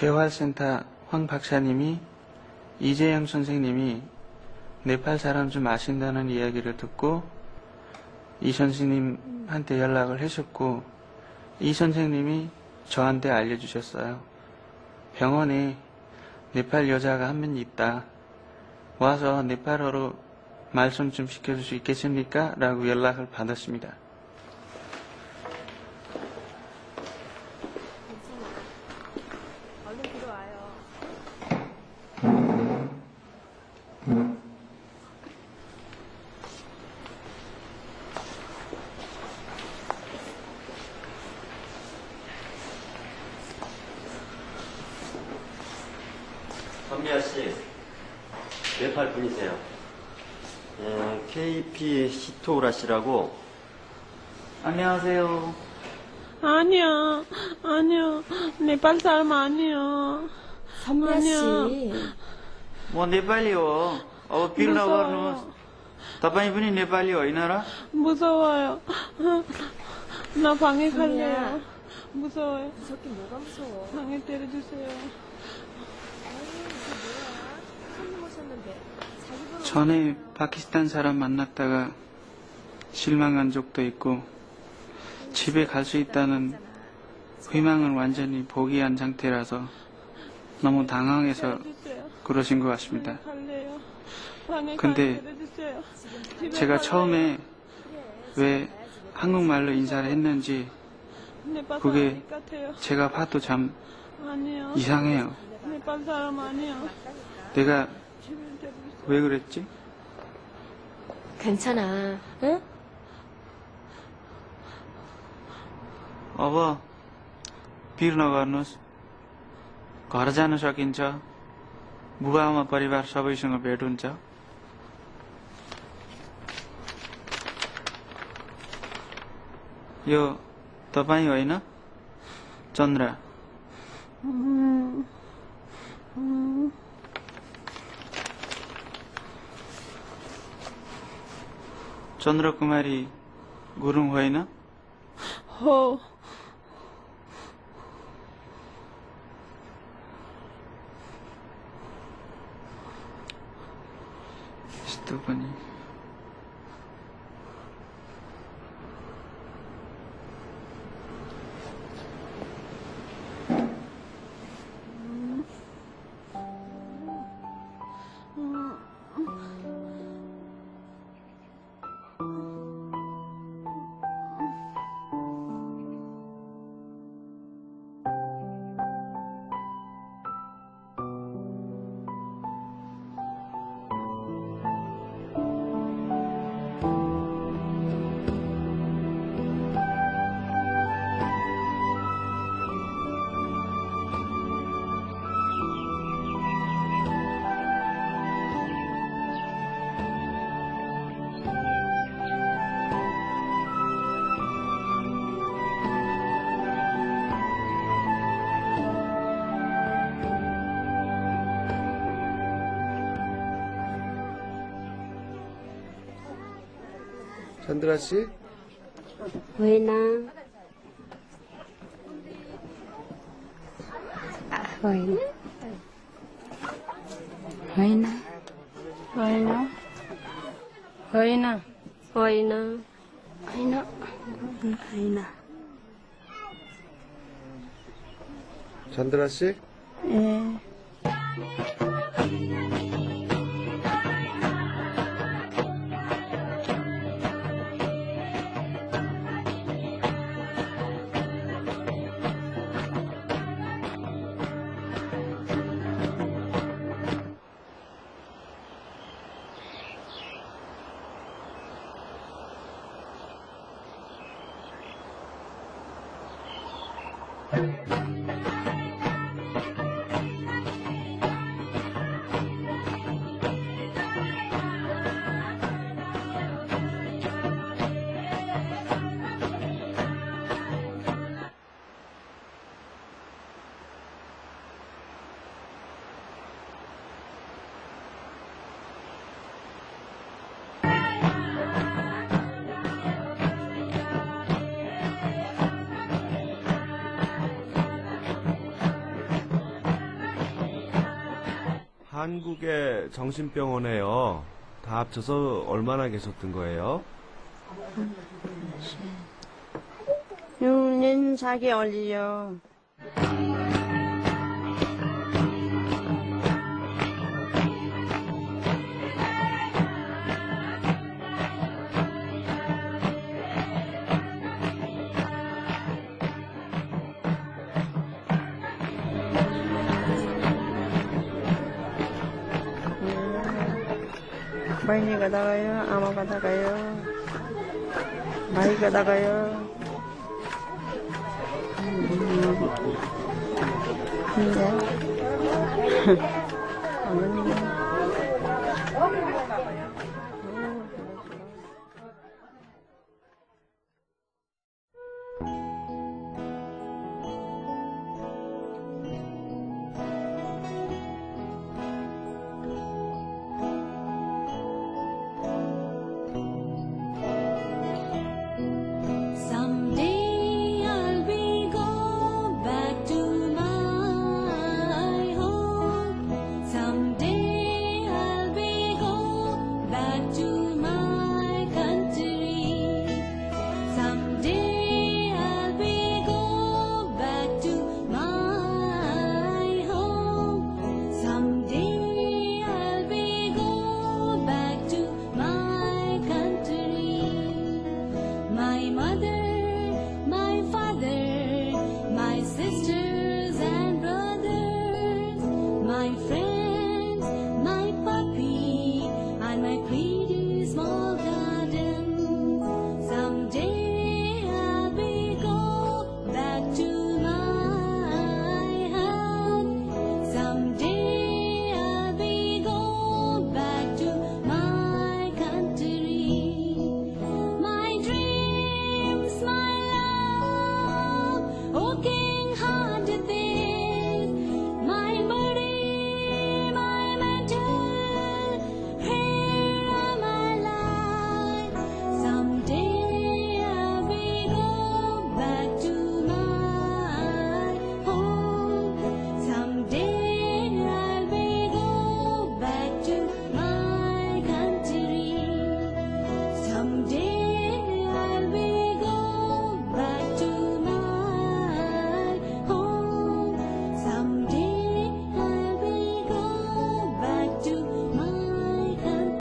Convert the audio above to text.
재활센터 황 박사님이 이재영 선생님이 네팔 사람 좀 아신다는 이야기를 듣고 이 선생님한테 연락을 하셨고 이 선생님이 저한테 알려주셨어요. 병원에 네팔 여자가 한 명 있다. 와서 네팔어로 말씀 좀 시켜줄 수 있겠습니까? 라고 연락을 받았습니다. 선미아 씨, 네팔 분이세요. KP 히토우라 씨라고. 안녕하세요. 아니야. 네팔 사람 아니야. 선미아 씨. म नेपाली हो अब पिर नगर्नुहोस् तपाईँ पनि नेपाली होइन र 무서워요. 나 방에 갈래요. 무서워요. 무섭긴 뭐가 무서워. 방에 때려주세요. 전에 파키스탄 사람 만났다가 실망한 적도 있고 집에 갈 수 있다는 희망을 완전히 포기한 상태라서 너무 당황해서 그러신 것 같습니다. 근데 제가 처음에 왜 한국말로 인사를 했는지 그게 제가 봐도 참 이상해요. 네팔 사람 아니야. 내가 왜 그랬지? 괜찮아. 응? अब पिर नगर्नुहोस् घर जान सकिन्छ बुबाआमा परिवार सबैसँग भेट हुन्छ यो तपाईँ होइन चन्द्रा चन्द्र कुमारी गुरुङ होइन हो यस्तो पनि 찬드라 씨? 보이나? 보이나? 보이나? 보이나? 보이나? 보이나? 보이나? 보이나? 찬드라 씨? 예. 한국의 정신병원에요. 다 합쳐서 얼마나 계셨던 거예요? 6년 4개월이요. बहिनी कता गयो आमा कता गयो भाइ कता गयो